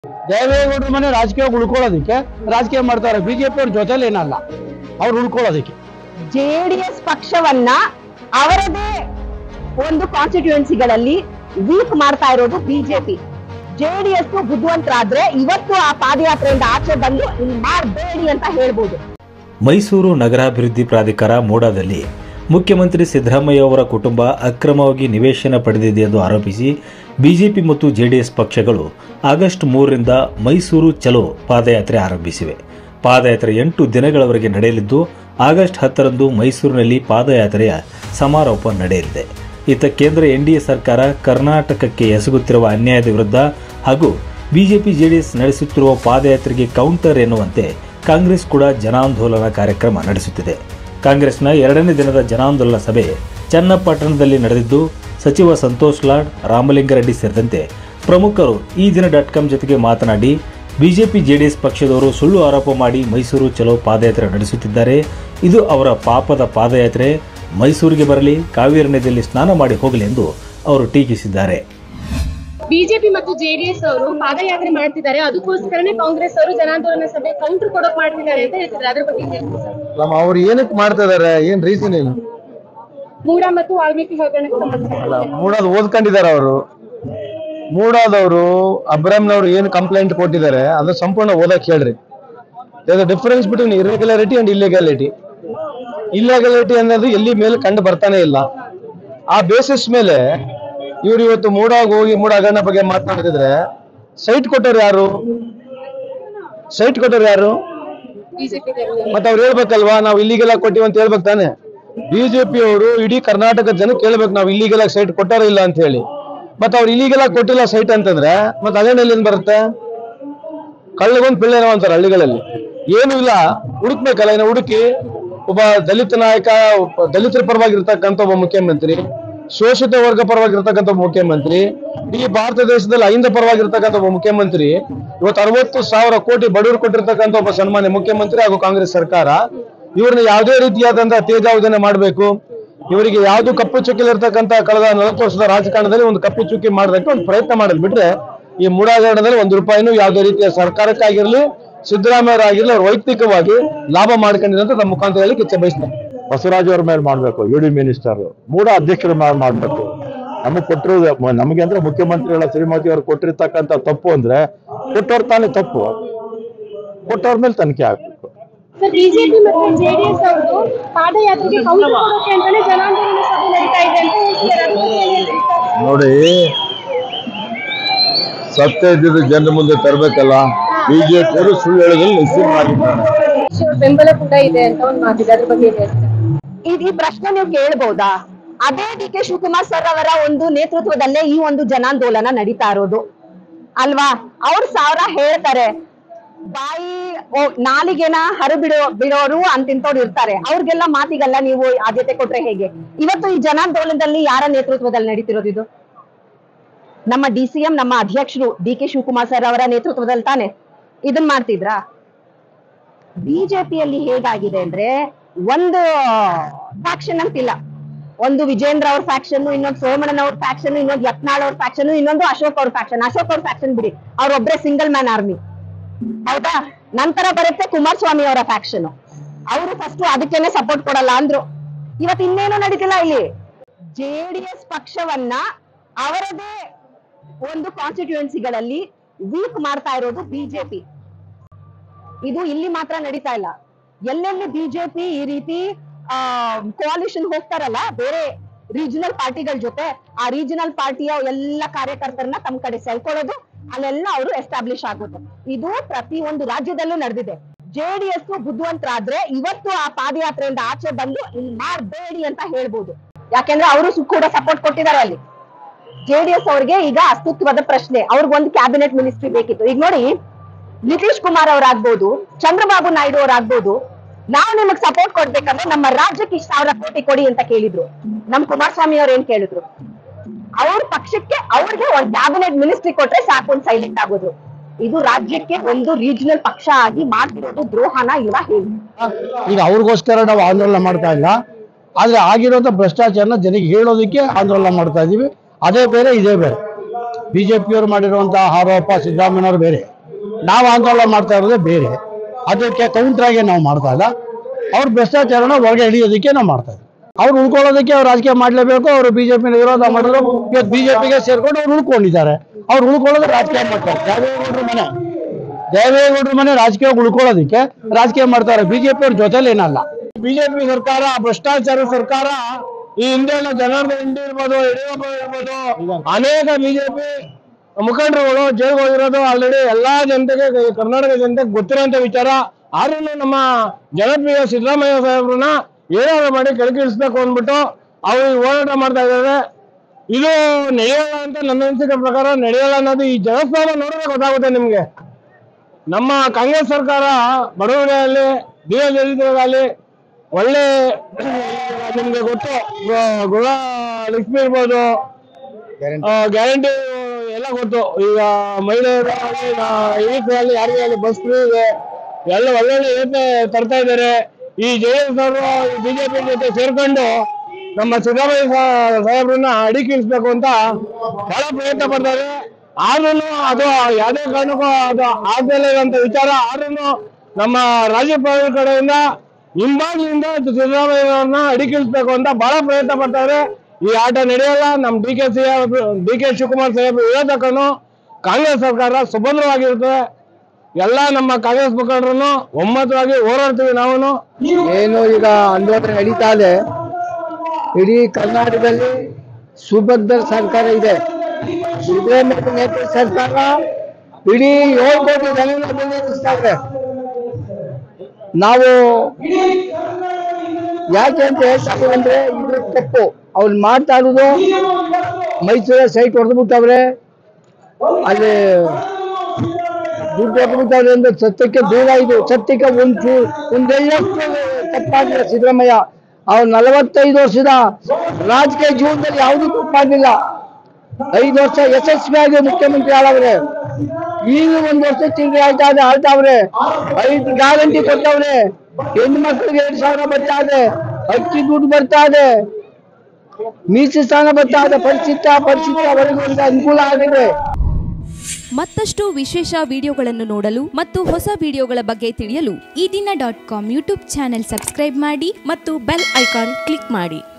ದೇವೇಗೌಡರ ಮನೆ ರಾಜಕೀಯ ಉಳ್ಕೊಳ್ಳೋದಕ್ಕೆ ರಾಜಕೀಯ ಮಾಡ್ತಾರೆ. ಬಿಜೆಪಿ ಅವ್ರ ಜೊತೆಲಿ ಏನಲ್ಲ, ಅವ್ರು ಉಳ್ಕೊಳ್ಳೋದಕ್ಕೆ. ಜೆಡಿಎಸ್ ಪಕ್ಷವನ್ನ ಅವರದೇ ಒಂದು ಕಾನ್ಸ್ಟಿಟ್ಯೂಯೆನ್ಸಿಗಳಲ್ಲಿ ವೀಕ್ ಮಾಡ್ತಾ ಇರೋದು ಬಿಜೆಪಿ. ಜೆಡಿಎಸ್ ಬುದ್ಧಿವಂತರಾದ್ರೆ ಇವತ್ತು ಆ ಪಾದಯಾತ್ರೆಯಿಂದ ಆಚೆ ಬಂದು ಇಲ್ಲಿ ಮಾಡಬೇಡಿ ಅಂತ ಹೇಳ್ಬೋದು. ಮೈಸೂರು ನಗರಾಭಿವೃದ್ಧಿ ಪ್ರಾಧಿಕಾರ ಮೂಡಾದಲ್ಲಿ ಮುಖ್ಯಮಂತ್ರಿ ಸಿದ್ದರಾಮಯ್ಯ ಅವರ ಕುಟುಂಬ ಅಕ್ರಮವಾಗಿ ನಿವೇಶನ ಪಡೆದಿದೆ ಎಂದು ಆರೋಪಿಸಿ ಬಿಜೆಪಿ ಮತ್ತು ಜೆಡಿಎಸ್ ಪಕ್ಷಗಳು ಆಗಸ್ಟ್ 3ರಿಂದ ಮೈಸೂರು ಚಲೋ ಪಾದಯಾತ್ರೆ ಆರಂಭಿಸಿವೆ. ಪಾದಯಾತ್ರೆ 8 ದಿನಗಳವರೆಗೆ ನಡೆಯಲಿದ್ದು ಆಗಸ್ಟ್ 10ರಂದು ಮೈಸೂರಿನಲ್ಲಿ ಪಾದಯಾತ್ರೆಯ ಸಮಾರೋಪ ನಡೆಯಲಿದೆ. ಇತ್ತ ಕೇಂದ್ರ ಎನ್ಡಿಎ ಸರ್ಕಾರ ಕರ್ನಾಟಕಕ್ಕೆ ಎಸಗುತ್ತಿರುವ ಅನ್ಯಾಯದ ವಿರುದ್ಧ ಹಾಗೂ ಬಿಜೆಪಿ ಜೆಡಿಎಸ್ ನಡೆಸುತ್ತಿರುವ ಪಾದಯಾತ್ರೆಗೆ ಕೌಂಟರ್ ಎನ್ನುವಂತೆ ಕಾಂಗ್ರೆಸ್ ಕೂಡ ಜನಾಂದೋಲನ ಕಾರ್ಯಕ್ರಮ ನಡೆಸುತ್ತಿದೆ. ಕಾಂಗ್ರೆಸ್ನ 2ನೇ ದಿನದ ಜನಾಂದೋಲನ ಸಭೆ ಚನ್ನಪಟ್ಟಣದಲ್ಲಿ ನಡೆದಿದ್ದು ಸಚಿವ ಸಂತೋಷ್ ಲಾಡ್, ರಾಮಲಿಂಗಾರೆಡ್ಡಿ ಸೇರಿದಂತೆ ಪ್ರಮುಖರು ಈ ದಿನ .com ಜೊತೆಗೆ ಮಾತನಾಡಿ ಬಿಜೆಪಿ ಜೆಡಿಎಸ್ ಪಕ್ಷದವರು ಸುಳ್ಳು ಆರೋಪ ಮಾಡಿ ಮೈಸೂರು ಚಲೋ ಪಾದಯಾತ್ರೆ ನಡೆಸುತ್ತಿದ್ದಾರೆ. ಇದು ಅವರ ಪಾಪದ ಪಾದಯಾತ್ರೆ. ಮೈಸೂರಿಗೆ ಬರಲಿ, ಕಾವೇರಿ ನದಿಯಲ್ಲಿ ಸ್ನಾನ ಮಾಡಿ ಹೋಗಲಿ ಎಂದು ಅವರು ಟೀಕಿಸಿದ್ದಾರೆ. ಬಿಜೆಪಿ ಮತ್ತು ಜೆಡಿಎಸ್ ಅವರು ಪಾದಯಾತ್ರೆ ಮಾಡ್ತಿದ್ದಾರೆ, ಅದಕ್ಕೋಸ್ಕರನೇ ಕಾಂಗ್ರೆಸ್ ಅವರು ಜನಾಂದೋಲನ ಸಭೆ ಕೌಂಟರ್ ಕೊಡೋಕ್ ಮಾಡ್ತಿದ್ದಾರೆ ಅಂತ ಹೇಳ್ತಿದ್ದಾರೆ. ಅದ್ರ ಬಗ್ಗೆ ಅವ್ರು ಏನಕ್ಕೆ ಮಾಡ್ತಾ ಇದಾರೆ, ಏನ್ ರೀಸನ್ ಏನು? ಮೂಡ ಮತ್ತು ವಾಲ್ಮೀಕಿ ಹಗರಣಕ್ಕೆ ಸಂಬಂಧಿಸಿದ ಮೂಡಾದ್ ಓದ್ಕೊಂಡಿದ್ದಾರೆ ಅವರು. ಮೂಡಾದವರು ಅಬ್ರಾಮ್ನವ್ರು ಏನು ಕಂಪ್ಲೇಂಟ್ ಕೊಟ್ಟಿದ್ದಾರೆ ಅದು ಸಂಪೂರ್ಣ ಓದಕ್ ಹೇಳ್ರಿ. Difference between irregularity and illegality. Illegality ಅನ್ನೋದು ಎಲ್ಲಿ ಮೇಲೆ ಕಂಡು ಬರ್ತಾನೆ ಇಲ್ಲ. ಆ ಬೇಸಿಸ್ ಮೇಲೆ ಇವ್ರು ಇವತ್ತು ಮೂಡಾಗ್ ಹೋಗಿ ಮೂಡ ಹಗರಣ ಬಗ್ಗೆ ಮಾತನಾಡ್ತಿದ್ರೆ ಸೈಟ್ ಕೊಟ್ಟವ್ರು ಯಾರು? ಮತ್ತೆ ಅವ್ರು ಹೇಳ್ಬೇಕಲ್ವಾ, ನಾವು ಇಲ್ಲಿಗೆಲ್ಲ ಕೊಟ್ಟಿವಿ ಅಂತ ಹೇಳ್ಬೇಕು ತಾನೆ. ಬಿಜೆಪಿ ಅವರು ಇಡೀ ಕರ್ನಾಟಕದ ಜನಕ್ಕೆ ಹೇಳ್ಬೇಕು ನಾವು ಇಲ್ಲಿಗೆಲ್ಲ ಸೈಟ್ ಕೊಟ್ಟಾರ ಇಲ್ಲ ಅಂತ ಹೇಳಿ. ಮತ್ತೆ ಅವ್ರು ಇಲ್ಲಿಗೆಲ್ಲ ಕೊಟ್ಟಿಲ್ಲ ಸೈಟ್ ಅಂತಂದ್ರೆ ಮತ್ತೆ ಅದೇನಲ್ಲಿ ಏನ್ ಬರುತ್ತೆ? ಕಳ್ಳಗೊಂದು ಪಿಳ್ಳೆನೋ ಅಂತಾರೆ ಹಳ್ಳಿಗಳಲ್ಲಿ. ಏನು ಇಲ್ಲ, ಹುಡುಕ್ಬೇಕಲ್ಲ. ಇನ್ನು ಹುಡುಕಿ ಒಬ್ಬ ದಲಿತ ನಾಯಕ, ದಲಿತರ ಪರವಾಗಿರ್ತಕ್ಕಂಥ ಒಬ್ಬ ಮುಖ್ಯಮಂತ್ರಿ, ಶೋಷಿತ ವರ್ಗ ಪರವಾಗಿರ್ತಕ್ಕಂಥ ಒಬ್ಬ ಮುಖ್ಯಮಂತ್ರಿ, ಈ ಭಾರತ ದೇಶದಲ್ಲಿ ಅಹಿಂದ ಪರವಾಗಿರ್ತಕ್ಕಂಥ ಒಬ್ಬ ಮುಖ್ಯಮಂತ್ರಿ, ಇವತ್ತು 60,000 ಕೋಟಿ ಬಡವರು ಕೊಟ್ಟಿರ್ತಕ್ಕಂಥ ಒಬ್ಬ ಸನ್ಮಾನ್ಯ ಮುಖ್ಯಮಂತ್ರಿ ಹಾಗೂ ಕಾಂಗ್ರೆಸ್ ಸರ್ಕಾರ ಇವ್ರನ್ನ ಯಾವುದೇ ರೀತಿಯಾದಂತಹ ತೇಜಾವಧನೆ ಮಾಡಬೇಕು, ಇವರಿಗೆ ಯಾವ್ದು ಕಪ್ಪು ಚುಕ್ಕಿಲಿರ್ತಕ್ಕಂಥ ಕಳೆದ 40 ವರ್ಷದ ರಾಜಕಾರಣದಲ್ಲಿ ಒಂದು ಕಪ್ಪು ಚುಕ್ಕಿ ಮಾಡೋದಕ್ಕೆ ಒಂದು ಪ್ರಯತ್ನ ಮಾಡೋದು ಬಿಟ್ರೆ ಈ ಮೂಡ ಹಗರಣದಲ್ಲಿ 1 ರೂಪಾಯಿನೂ ಯಾವುದೇ ರೀತಿಯ ಸರ್ಕಾರಕ್ಕಾಗಿರ್ಲಿ ಸಿದ್ದರಾಮಯ್ಯರಾಗಿರ್ಲಿ ಅವ್ರು ವೈಯಕ್ತಿಕವಾಗಿ ಲಾಭ ಮಾಡ್ಕೊಂಡಿರಂತ ನಮ್ಮ ಮುಖಾಂತರ ಹೇಳಿ ಇಚ್ಛೆ ಬಯಸ್ತಾರೆ. ಬಸವರಾಜ್ ಅವ್ರ ಮೇಲೆ ಮಾಡ್ಬೇಕು, ಯುಡಿ ಮಿನಿಸ್ಟರ್, ಮೂಡ ಅಧ್ಯಕ್ಷರ ಮೇಲೆ ಮಾಡ್ಬೇಕು. ನಮಗ್ ಕೊಟ್ಟಿರೋದು ನಮಗೆ ಅಂದ್ರೆ ಮುಖ್ಯಮಂತ್ರಿಗಳ ಶ್ರೀಮತಿ ಅವರು ಕೊಟ್ಟಿರ್ತಕ್ಕಂಥ ತಪ್ಪು ಅಂದ್ರೆ ಕೊಟ್ಟವ್ರ ತಾನೇ ತಪ್ಪು, ಕೊಟ್ಟವ್ರ ಮೇಲೆ ತನಿಖೆ ಆಗ್ಬೇಕು. ಬಿಜೆಪಿ ಮತ್ತು ಜೆಡಿಎಸ್ ಅವರು ಪಾದಯಾತ್ರೆಗೆ ಕೌಂಟರ್ ಕೊಡೋಕೆ ಅಂತಾನೆ ಜನಾಂದೋಲನ ಸಭೆ ನಡೀತಾ ಇದೆ ಅಂತ ಹೇಳ್ತಾರೆ. ನೋಡಿ, ಸತ್ಯ ಇದ್ದಿದ್ದು ಜನರ ಮುಂದೆ ತರಬೇಕಲ್ಲ. ಬಿಜೆಪಿ ಅವರು ಸುಳ್ಳು ಹೇಳೋದ್ರಲ್ಲಿ ನಿಶ್ಚಿತ ಮಾಡಿದ್ದಾರೆ. ಬೆಂಬಲ ಕೂಡ ಇದೆ ಅಂತ ಒಂದು ಮಾತಿದೆ, ಅದ್ರ ಬಗ್ಗೆ ಈ ಪ್ರಶ್ನೆ ನೀವು ಕೇಳ್ಬಹುದಾ? ಅದೇ ಡಿ.ಕೆ. ಶಿವಕುಮಾರ್ ಸರ್ ಅವರ ಒಂದು ನೇತೃತ್ವದಲ್ಲೇ ಈ ಒಂದು ಜನಾಂದೋಲನ ನಡೀತಾ ಇರೋದು ಅಲ್ವಾ? ಅವ್ರು 1000 ಹೇಳ್ತಾರೆ, ಬಾಯಿ ನಾಲಿಗೆನ ಬಿಡೋರು ಅಂತಿಂತವ್ರು ಇರ್ತಾರೆ. ಅವ್ರಿಗೆಲ್ಲ ಮಾತಿಗೆಲ್ಲ ನೀವು ಆದ್ಯತೆ ಕೊಟ್ರೆ ಹೇಗೆ? ಇವತ್ತು ಈ ಜನಾಂದೋಲನದಲ್ಲಿ ಯಾರ ನೇತೃತ್ವದಲ್ಲಿ ನಡೀತಿರೋದು? ಇದು ನಮ್ಮ DCM, ನಮ್ಮ ಅಧ್ಯಕ್ಷರು ಡಿ.ಕೆ. ಶಿವಕುಮಾರ್ ಸರ್ ಅವರ ನೇತೃತ್ವದಲ್ಲಿ ತಾನೆ ಇದನ್ ಮಾಡ್ತಿದ್ರಾ? ಬಿಜೆಪಿಯಲ್ಲಿ ಹೇಗಾಗಿದೆ ಅಂದ್ರೆ ಒಂದು ಫ್ಯಾಕ್ಷನ್ ಅಂತಿಲ್ಲ. ಒಂದು ವಿಜೇಂದ್ರ ಅವ್ರ ಫ್ಯಾಕ್ಷನ್, ಇನ್ನೊಂದು ಸೋಮಣ್ಣನ ಅವ್ರ ಫ್ಯಾಕ್ಷನ್, ಇನ್ನೊಂದು ಯತ್ನಾಳ್ ಅವ್ರ ಫ್ಯಾಕ್ಷನ್, ಇನ್ನೊಂದು ಅಶೋಕ್ ಅವ್ರ ಫ್ಯಾಕ್ಷನ್. ಅಶೋಕ್ ಅವ್ರ ಫ್ಯಾಕ್ಷನ್ ಬಿಡಿ, ಅವ್ರೊಬ್ರೆ ಸಿಂಗಲ್ ಮ್ಯಾನ್ ಆರ್ಮಿ, ಹೌದಾ? ನಂತರ ಬರುತ್ತೆ ಕುಮಾರಸ್ವಾಮಿ ಅವರ ಫ್ಯಾಕ್ಷನ್. ಅವರು ಫಸ್ಟ್ ಅದಕ್ಕೇನೆ ಸಪೋರ್ಟ್ ಕೊಡಲ್ಲ ಅಂದ್ರು. ಇವತ್ತು ಇನ್ನೇನು ನಡೀತಿಲ್ಲ ಇಲ್ಲಿ. ಜೆಡಿಎಸ್ ಪಕ್ಷವನ್ನ ಅವರದೇ ಒಂದು ಕಾನ್ಸ್ಟಿಟ್ಯೂಯೆನ್ಸಿಗಳಲ್ಲಿ ವೀಕ್ ಮಾಡ್ತಾ ಇರೋದು ಬಿಜೆಪಿ. ಇದು ಇಲ್ಲಿ ಮಾತ್ರ ನಡೀತಾ ಇಲ್ಲ, ಎಲ್ಲೆಲ್ಲಿ ಬಿಜೆಪಿ ಈ ರೀತಿ ಕೋalition ಹೋಗ್ತಾರಲ್ಲ ಬೇರೆ ರೀಜನಲ್ ಪಾರ್ಟಿಗಳ ಜೊತೆ, ಆ ರೀಜನಲ್ ಪಾರ್ಟಿಯ ಎಲ್ಲ ಕಾರ್ಯಕರ್ತರನ್ನ ತಮ್ಮ ಕಡೆ ಸೆಳ್ಕೊಳ್ಳೋದು, ಅಲ್ಲೆಲ್ಲ ಅವರು ಎಸ್ಟಾಬ್ಲಿಷ್ ಆಗೋದು. ಇದು ಪ್ರತಿ ಒಂದು ರಾಜ್ಯದಲ್ಲೂ ನಡೆದಿದೆ. ಜೆಡಿಎಸ್ ಬುದ್ಧಿವಂತರಾದ್ರೆ ಇವತ್ತು ಆ ಪಾದಯಾತ್ರೆಯಿಂದ ಆಚೆ ಬಂದು ಇಲ್ಲಿ ಮಾಡಬೇಡಿ ಅಂತ ಹೇಳ್ಬೋದು. ಯಾಕೆಂದ್ರೆ ಅವರು ಕೂಡ ಸಪೋರ್ಟ್ ಕೊಟ್ಟಿದ್ದಾರೆ ಅಲ್ಲಿ. ಜೆಡಿಎಸ್ ಅವ್ರಿಗೆ ಈಗ ಅಸ್ತಿತ್ವದ ಪ್ರಶ್ನೆ, ಅವ್ರಿಗೊಂದು ಕ್ಯಾಬಿನೆಟ್ ಮಿನಿಸ್ಟ್ರಿ ಬೇಕಿತ್ತು. ಈಗ ನೋಡಿ, ನಿತೀಶ್ ಕುಮಾರ್ ಅವರಾಗ್ಬೋದು, ಚಂದ್ರಬಾಬು ನಾಯ್ಡು ಅವರಾಗ್ಬೋದು, ನಾವು ನಿಮಗ್ ಸಪೋರ್ಟ್ ಕೊಡ್ಬೇಕಂದ್ರೆ ನಮ್ಮ ರಾಜ್ಯಕ್ಕೆ 1,000 ಕೋಟಿ ಕೊಡಿ ಅಂತ ಕೇಳಿದ್ರು. ನಮ್ ಕುಮಾರಸ್ವಾಮಿ ಅವ್ರು ಏನ್ ಕೇಳಿದ್ರು? ಅವ್ರ ಪಕ್ಷಕ್ಕೆ ಅವ್ರಿಗೆ ಒಂದು ಕ್ಯಾಬಿನೆಟ್ ಮಿನಿಸ್ಟ್ರಿ ಕೊಟ್ರೆ ಸಾಕು ಒಂದು ಸೈಲೆಂಟ್ ಆಗೋದು. ಇದು ರಾಜ್ಯಕ್ಕೆ ಒಂದು ರೀಜನಲ್ ಪಕ್ಷ ಆಗಿ ಮಾಡ್ತಿರೋದು ದ್ರೋಹನ ಇಲ್ವಾ ಹೇಳಿ? ಈಗ ಅವ್ರಿಗೋಸ್ಕರ ನಾವು ಆಂದೋಲನ ಮಾಡ್ತಾ ಇಲ್ಲ, ಆದ್ರೆ ಆಗಿರೋಂಥ ಭ್ರಷ್ಟಾಚಾರನ ಜನಕ್ಕೆ ಹೇಳೋದಕ್ಕೆ ಆಂದೋಲನ ಮಾಡ್ತಾ ಇದೀವಿ. ಅದೇ ಬೇರೆ ಇದೇ ಬೇರೆ. ಬಿಜೆಪಿಯವರು ಮಾಡಿರುವಂತಹ ಆರೋಪ ಸಿದ್ದರಾಮಯ್ಯನವರು ಬೇರೆ, ನಾವು ಆಂದೋಲನ ಮಾಡ್ತಾ ಇರೋದೇ ಬೇರೆ. ಅದಕ್ಕೆ ಕೌಂಟರ್ ಆಗಿ ನಾವು ಮಾಡ್ತಾ ಇಲ್ಲ. ಅವ್ರ ಭ್ರಷ್ಟಾಚಾರನ ಹೊರಗೆ ಹಿಡಿಯೋದಕ್ಕೆ ನಾವು ಮಾಡ್ತಾ ಇದ್ದೀವಿ. ಅವ್ರು ಉಳ್ಕೊಳ್ಳೋದಕ್ಕೆ ಅವ್ರು ರಾಜಕೀಯ ಮಾಡಲೇಬೇಕು. ಅವರು ಬಿಜೆಪಿನ ವಿರೋಧ ಮಾಡಿದ್ರು, ಇವತ್ತು ಬಿಜೆಪಿಗೆ ಸೇರ್ಕೊಂಡು ಅವ್ರು ಉಳ್ಕೊಂಡಿದ್ದಾರೆ. ಅವ್ರು ಉಳ್ಕೊಳ್ಳೋದು ರಾಜಕೀಯ ಮಾಡ್ತಾರೆ. ದೇವೇಗೌಡರ ಮನೆ ರಾಜಕೀಯ ಉಳ್ಕೊಳ್ಳೋದಕ್ಕೆ ರಾಜಕೀಯ ಮಾಡ್ತಾರೆ. ಬಿಜೆಪಿ ಅವ್ರ ಜೊತೆಲಿ ಏನಲ್ಲ. ಬಿಜೆಪಿ ಸರ್ಕಾರ ಭ್ರಷ್ಟಾಚಾರ ಸರ್ಕಾರ. ಈ ಹಿಂದೆ ಜನಾರ್ದನ್ ರೆಡ್ಡಿ ಇರ್ಬೋದು, ಯಡಿಯೂರಪ್ಪ ಇರ್ಬೋದು, ಅನೇಕ ಬಿಜೆಪಿ ಮುಖಂಡರುಗಳು ಜೈಲ್ಗೆ ಹೋಗಿರೋದು ಆಲ್ರೆಡಿ ಎಲ್ಲಾ ಜನತೆಗೆ, ಕರ್ನಾಟಕ ಜನತೆಗೆ ಗೊತ್ತಿರೋಂಥ ವಿಚಾರ. ಆದ್ರೂ ನಮ್ಮ ಜನಪ್ರಿಯ ಸಿದ್ದರಾಮಯ್ಯ ಸಾಹೇಬ್ರನ್ನ ಏನಾದ್ರು ಮಾಡಿ ಕೆಳಗಿಳಿಸ್ಬೇಕು ಅಂದ್ಬಿಟ್ಟು ಅವ್ರು ಹೋರಾಟ ಮಾಡ್ತಾ ಇದ್ದಾರೆ. ಇದು ನಡೆಯಲ್ಲ ಅಂತ ನನ್ನ ಅನಿಸಿಕೆ ಪ್ರಕಾರ ನಡೆಯಲ್ಲ ಅನ್ನೋದು ಈ ಜನಸ್ತಾಪ ನೋಡಿದ್ರೆ ಗೊತ್ತಾಗುತ್ತೆ ನಿಮ್ಗೆ. ನಮ್ಮ ಕಾಂಗ್ರೆಸ್ ಸರ್ಕಾರ ಬಡವರಲ್ಲಿ ದೀನದಲಿತರಲ್ಲಿ ಒಳ್ಳೆ ನಿಮ್ಗೆ ಗೊತ್ತು, ಗೃಹ ಲಕ್ಷ್ಮಿ ಇರ್ಬೋದು, ಗ್ಯಾರಂಟಿ ಎಲ್ಲ ಗೊತ್ತು. ಈಗ ಮಹಿಳೆಯರಲ್ಲಿ ಯಾರಿಗಾಗಲಿ ಬಸ್ ಫ್ರೀ ಇದೆ, ಎಲ್ಲ ಒಳ್ಳೊಳ್ಳೆ ಯೋಜನೆ ತರ್ತಾ ಇದ್ದಾರೆ. ಈ JDS ಅವರು ಬಿಜೆಪಿ ಜೊತೆ ಸೇರ್ಕೊಂಡು ನಮ್ಮ ಸಿದ್ದರಾಮಯ್ಯ ಸಾಹೇಬ್ರನ್ನ ಅಡಿಕಿಳಿಸ್ಬೇಕು ಅಂತ ಬಹಳ ಪ್ರಯತ್ನ ಪಡ್ತಾರೆ. ಆದ್ರೂ ಅದು ಯಾವುದೇ ಕಾರಣಕ್ಕೂ ಅದು ಆಗ್ದಲೇ ಇರುವಂತ ವಿಚಾರ. ಆದ್ರೂ ನಮ್ಮ ರಾಜ್ಯಪಾಲರ ಕಡೆಯಿಂದ ಹಿಂಬಾಗ್ಲಿಂದ ಸಿದ್ದರಾಮಯ್ಯವ್ರನ್ನ ಅಡಿಕಿಳಿಸ್ಬೇಕು ಅಂತ ಬಹಳ ಪ್ರಯತ್ನ ಪಡ್ತಾರೆ. ಈ ಆಟ ನಡೆಯಲ್ಲ. ನಮ್ಮ DK ಶಿವಕುಮಾರ್ ಸಾಹೇಬ್ ಇರೋದಕ್ಕೂ ಕಾಂಗ್ರೆಸ್ ಸರ್ಕಾರ ಸುಭದ್ರವಾಗಿರುತ್ತೆ. ಎಲ್ಲ ನಮ್ಮ ಕಾಂಗ್ರೆಸ್ ಮುಖಂಡರನ್ನು ಒಮ್ಮತವಾಗಿ ಹೋರಾಡ್ತೀವಿ. ನಾವು ಏನು ಈಗ ಆಂದೋಲನ ನಡೀತಾ ಇದೆ, ಇಡೀ ಕರ್ನಾಟಕದಲ್ಲಿ ಸುಭದ್ರ ಸರ್ಕಾರ ಇದೆ. ಸಿದ್ದರಾಮಯ್ಯ ನೇತೃತ್ವದ ಸರ್ಕಾರ ಇಡೀ 7 ಕೋಟಿ ಜನರನ್ನ ಬೆಂಬಲಿಸ್ತಾರೆ. ನಾವು ಯಾಕೆ ಅಂತ ಹೇಳ್ತಾರೆ ಅಂದ್ರೆ ಇದು ತಪ್ಪು. ಅವ್ರು ಮಾಡ್ತಾ ಇರೋದು ಮೈಸೂರ ಸೈಟ್ ಹೊಡೆದ್ಬಿಟ್ಟವ್ರೆ, ಅಲ್ಲಿ ದುಡ್ಡು ಹೊಡೆದ್ಬಿಟ್ಟವ್ರೆ ಅಂದ್ರೆ ಸತ್ಯಕ್ಕೆ ದೂರ. ಇದು ಸತ್ಯಕ್ಕೆ ಒಂದೆಲ್ಲಷ್ಟು ತಪ್ಪಾಗಿಲ್ಲ. ಸಿದ್ದರಾಮಯ್ಯ ಅವ್ರು 45 ವರ್ಷದ ರಾಜಕೀಯ ಜೀವನದಲ್ಲಿ ಯಾವುದೂ ತಪ್ಪಾಗಿಲ್ಲ. 5 ವರ್ಷ ಯಶಸ್ವಿಯಾಗಿ ಮುಖ್ಯಮಂತ್ರಿ ಆಳವ್ರೆ. ಈಗ 1 ವರ್ಷ ಚಿಲ್ಲರೆ ಆಳ್ತಾವ್ರೆ. 5 ಗ್ಯಾರಂಟಿ ಕೊಟ್ಟವ್ರೆ. ಹೆಣ್ಣು ಮಕ್ಕಳಿಗೆ 2,000 ಬರ್ತಾ ಇದೆ, ಅಕ್ಕಿ ದುಡ್ಡು ಬರ್ತಾ ಇದೆ, ಮೀಸಲು ಸ್ಥಾನ ಬರ್ತಾ ಇದೆ. ಪರಿಚಿತ ವರ್ಗಗಳಿಗೆ ಅನುಕೂಲ ಆಗಿದೆ. ಮತ್ತಷ್ಟು ವಿಶೇಷ ವಿಡಿಯೋಗಳನ್ನು ನೋಡಲು ಮತ್ತು ಹೊಸ ವಿಡಿಯೋಗಳ ಬಗ್ಗೆ ತಿಳಿಯಲು ಈ ದಿನ .com ಯೂಟ್ಯೂಬ್ ಚಾನೆಲ್ ಸಬ್ಸ್ಕ್ರೈಬ್ ಮಾಡಿ ಮತ್ತು ಬೆಲ್ ಐಕಾನ್ ಕ್ಲಿಕ್ ಮಾಡಿ.